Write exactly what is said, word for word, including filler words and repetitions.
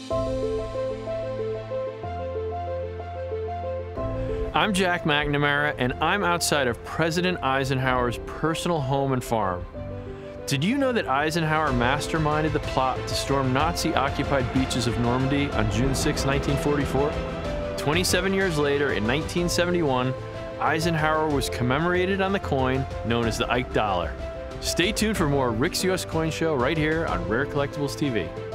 I'm Jack McNamara, and I'm outside of President Eisenhower's personal home and farm. Did you know that Eisenhower masterminded the plot to storm Nazi-occupied beaches of Normandy on June sixth, nineteen forty-four? twenty-seven years later, in nineteen seventy-one, Eisenhower was commemorated on the coin known as the Ike dollar. Stay tuned for more Rick's U S Coin Show right here on Rare Collectibles T V.